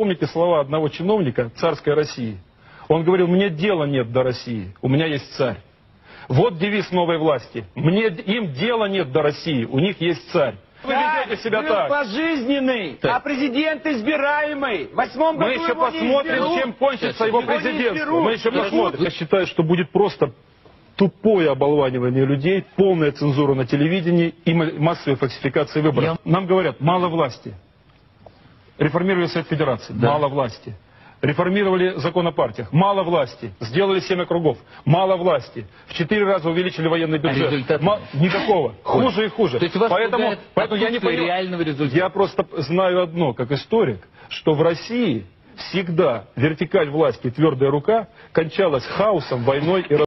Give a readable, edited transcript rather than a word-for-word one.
Помните слова одного чиновника царской России? Он говорил: мне дела нет до России, у меня есть царь. Вот девиз новой власти. Им дела нет до России, у них есть царь. Вы ведете себя так. Пожизненный, а президент избираемый. В 8-м году мы еще посмотрим, чем кончится его президентство. Мы еще посмотрим. Я считаю, что будет просто тупое оболванивание людей, полная цензура на телевидении и массовые фальсификации выборов. Нам говорят: мало власти. Реформировали Совет Федерации, мало власти. Реформировали закон о партиях, мало власти. Сделали 7 округов, мало власти. В 4 раза увеличили военный бюджет. Никакого. Хуже и хуже. То есть вас поэтому я не понимаю. Реального результата. Я просто знаю одно, как историк, что в России всегда вертикаль власти, твердая рука кончалась хаосом, войной и